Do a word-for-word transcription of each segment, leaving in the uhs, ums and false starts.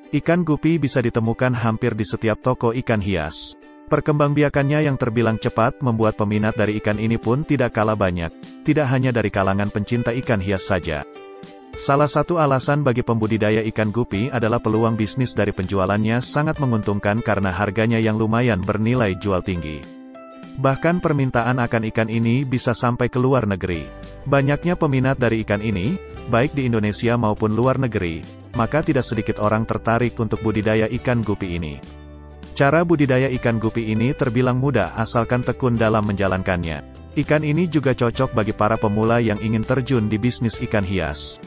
Ikan gupi bisa ditemukan hampir di setiap toko ikan hias. Perkembangbiakannya yang terbilang cepat membuat peminat dari ikan ini pun tidak kalah banyak, tidak hanya dari kalangan pencinta ikan hias saja. Salah satu alasan bagi pembudidaya ikan gupi adalah peluang bisnis dari penjualannya sangat menguntungkan karena harganya yang lumayan bernilai jual tinggi. Bahkan permintaan akan ikan ini bisa sampai ke luar negeri. Banyaknya peminat dari ikan ini, baik di Indonesia maupun luar negeri, maka tidak sedikit orang tertarik untuk budidaya ikan gupi ini. Cara budidaya ikan gupi ini terbilang mudah asalkan tekun dalam menjalankannya. Ikan ini juga cocok bagi para pemula yang ingin terjun di bisnis ikan hias.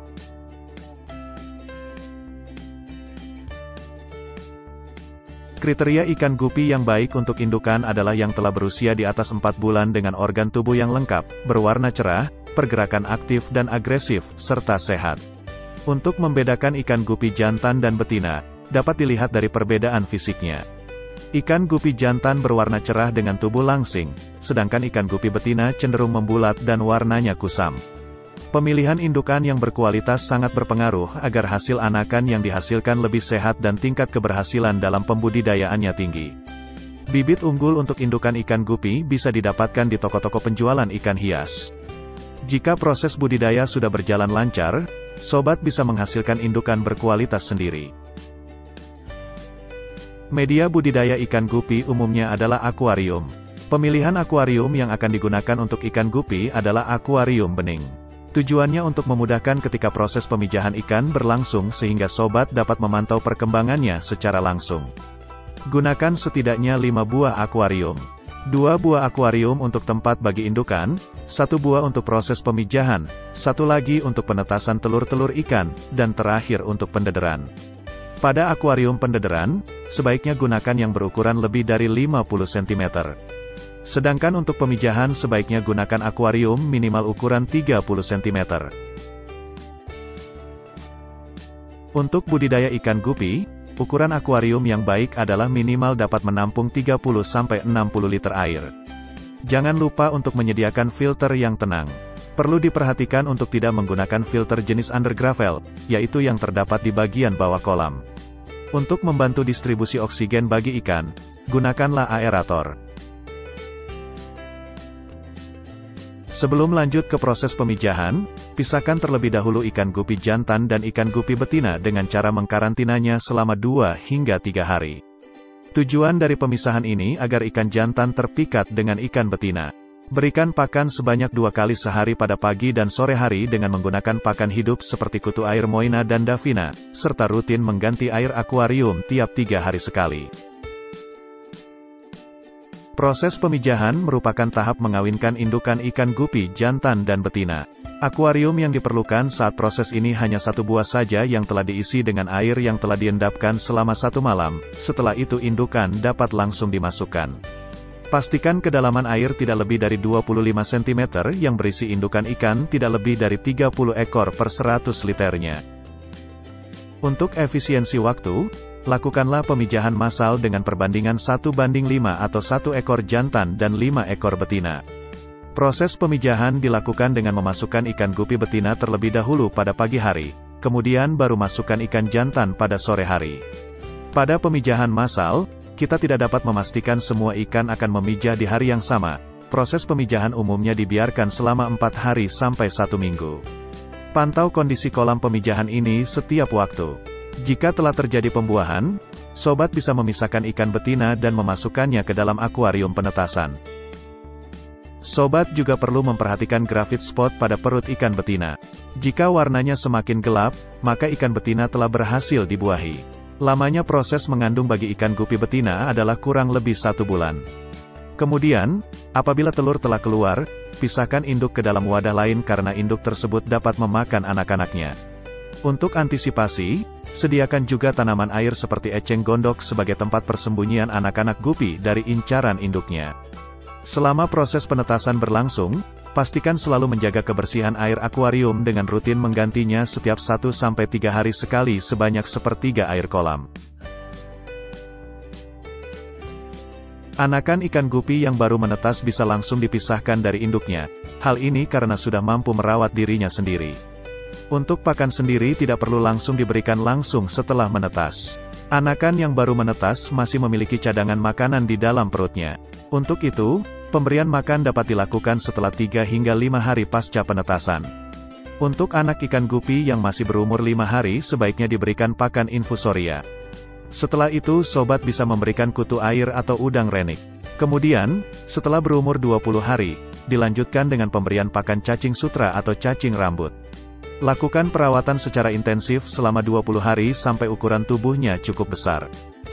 Kriteria ikan gupi yang baik untuk indukan adalah yang telah berusia di atas empat bulan dengan organ tubuh yang lengkap, berwarna cerah, pergerakan aktif dan agresif, serta sehat. Untuk membedakan ikan gupi jantan dan betina, dapat dilihat dari perbedaan fisiknya. Ikan gupi jantan berwarna cerah dengan tubuh langsing, sedangkan ikan gupi betina cenderung membulat dan warnanya kusam. Pemilihan indukan yang berkualitas sangat berpengaruh agar hasil anakan yang dihasilkan lebih sehat dan tingkat keberhasilan dalam pembudidayaannya tinggi. Bibit unggul untuk indukan ikan gupi bisa didapatkan di toko-toko penjualan ikan hias. Jika proses budidaya sudah berjalan lancar, sobat bisa menghasilkan indukan berkualitas sendiri. Media budidaya ikan gupi umumnya adalah akuarium. Pemilihan akuarium yang akan digunakan untuk ikan gupi adalah akuarium bening. Tujuannya untuk memudahkan ketika proses pemijahan ikan berlangsung sehingga sobat dapat memantau perkembangannya secara langsung. Gunakan setidaknya lima buah akuarium. Dua buah akuarium untuk tempat bagi indukan, satu buah untuk proses pemijahan, satu lagi untuk penetasan telur-telur ikan, dan terakhir untuk pendederan. Pada akuarium pendederan, sebaiknya gunakan yang berukuran lebih dari lima puluh sentimeter. Sedangkan untuk pemijahan sebaiknya gunakan akuarium minimal ukuran tiga puluh sentimeter. Untuk budidaya ikan gupi, ukuran akuarium yang baik adalah minimal dapat menampung tiga puluh sampai enam puluh liter air. Jangan lupa untuk menyediakan filter yang tenang. Perlu diperhatikan untuk tidak menggunakan filter jenis undergravel, yaitu yang terdapat di bagian bawah kolam. Untuk membantu distribusi oksigen bagi ikan, gunakanlah aerator. Sebelum lanjut ke proses pemijahan, pisahkan terlebih dahulu ikan gupi jantan dan ikan gupi betina dengan cara mengkarantinanya selama dua hingga tiga hari. Tujuan dari pemisahan ini agar ikan jantan terpikat dengan ikan betina. Berikan pakan sebanyak dua kali sehari pada pagi dan sore hari dengan menggunakan pakan hidup seperti kutu air Moina dan Davina, serta rutin mengganti air akuarium tiap tiga hari sekali. Proses pemijahan merupakan tahap mengawinkan indukan ikan gupi jantan dan betina. Akuarium yang diperlukan saat proses ini hanya satu buah saja yang telah diisi dengan air yang telah diendapkan selama satu malam, setelah itu indukan dapat langsung dimasukkan. Pastikan kedalaman air tidak lebih dari dua puluh lima sentimeter yang berisi indukan ikan tidak lebih dari tiga puluh ekor per seratus liternya. Untuk efisiensi waktu, lakukanlah pemijahan massal dengan perbandingan satu banding lima atau satu ekor jantan dan lima ekor betina. Proses pemijahan dilakukan dengan memasukkan ikan gupi betina terlebih dahulu pada pagi hari, kemudian baru masukkan ikan jantan pada sore hari. Pada pemijahan massal, kita tidak dapat memastikan semua ikan akan memijah di hari yang sama. Proses pemijahan umumnya dibiarkan selama empat hari sampai satu minggu. Pantau kondisi kolam pemijahan ini setiap waktu. Jika telah terjadi pembuahan, sobat bisa memisahkan ikan betina dan memasukkannya ke dalam akuarium penetasan. Sobat juga perlu memperhatikan gravid spot pada perut ikan betina. Jika warnanya semakin gelap, maka ikan betina telah berhasil dibuahi. Lamanya proses mengandung bagi ikan gupi betina adalah kurang lebih satu bulan. Kemudian, apabila telur telah keluar, pisahkan induk ke dalam wadah lain karena induk tersebut dapat memakan anak-anaknya. Untuk antisipasi, sediakan juga tanaman air seperti eceng gondok sebagai tempat persembunyian anak-anak gupi dari incaran induknya. Selama proses penetasan berlangsung, pastikan selalu menjaga kebersihan air akuarium dengan rutin menggantinya setiap satu sampai tiga hari sekali sebanyak sepertiga air kolam. Anakan ikan gupi yang baru menetas bisa langsung dipisahkan dari induknya. Hal ini karena sudah mampu merawat dirinya sendiri. Untuk pakan sendiri tidak perlu langsung diberikan langsung setelah menetas. Anakan yang baru menetas masih memiliki cadangan makanan di dalam perutnya. Untuk itu, pemberian makan dapat dilakukan setelah tiga hingga lima hari pasca penetasan. Untuk anak ikan gupi yang masih berumur lima hari sebaiknya diberikan pakan infusoria. Setelah itu sobat bisa memberikan kutu air atau udang renik. Kemudian, setelah berumur dua puluh hari, dilanjutkan dengan pemberian pakan cacing sutra atau cacing rambut. Lakukan perawatan secara intensif selama dua puluh hari sampai ukuran tubuhnya cukup besar.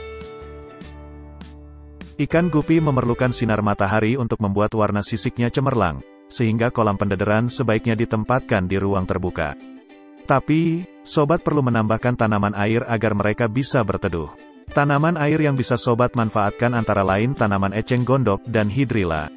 Ikan gupi memerlukan sinar matahari untuk membuat warna sisiknya cemerlang, sehingga kolam pendederan sebaiknya ditempatkan di ruang terbuka. Tapi, sobat perlu menambahkan tanaman air agar mereka bisa berteduh. Tanaman air yang bisa sobat manfaatkan antara lain tanaman eceng gondok dan hidrilla.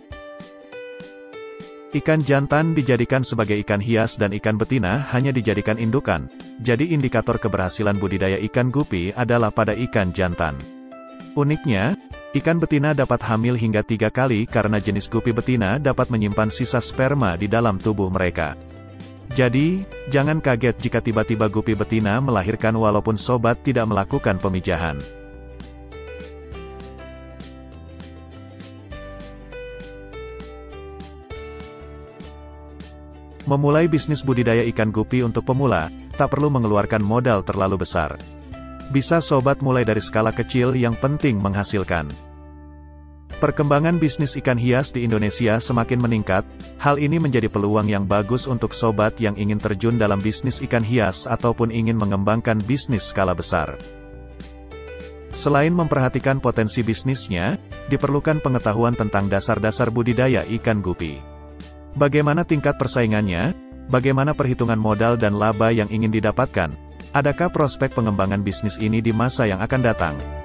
Ikan jantan dijadikan sebagai ikan hias dan ikan betina hanya dijadikan indukan, jadi indikator keberhasilan budidaya ikan gupi adalah pada ikan jantan. Uniknya, ikan betina dapat hamil hingga tiga kali karena jenis gupi betina dapat menyimpan sisa sperma di dalam tubuh mereka. Jadi, jangan kaget jika tiba-tiba gupi betina melahirkan walaupun sobat tidak melakukan pemijahan. Memulai bisnis budidaya ikan gupi untuk pemula, tak perlu mengeluarkan modal terlalu besar. Bisa sobat mulai dari skala kecil yang penting menghasilkan. Perkembangan bisnis ikan hias di Indonesia semakin meningkat, hal ini menjadi peluang yang bagus untuk sobat yang ingin terjun dalam bisnis ikan hias ataupun ingin mengembangkan bisnis skala besar. Selain memperhatikan potensi bisnisnya, diperlukan pengetahuan tentang dasar-dasar budidaya ikan gupi. Bagaimana tingkat persaingannya? Bagaimana perhitungan modal dan laba yang ingin didapatkan? Adakah prospek pengembangan bisnis ini di masa yang akan datang?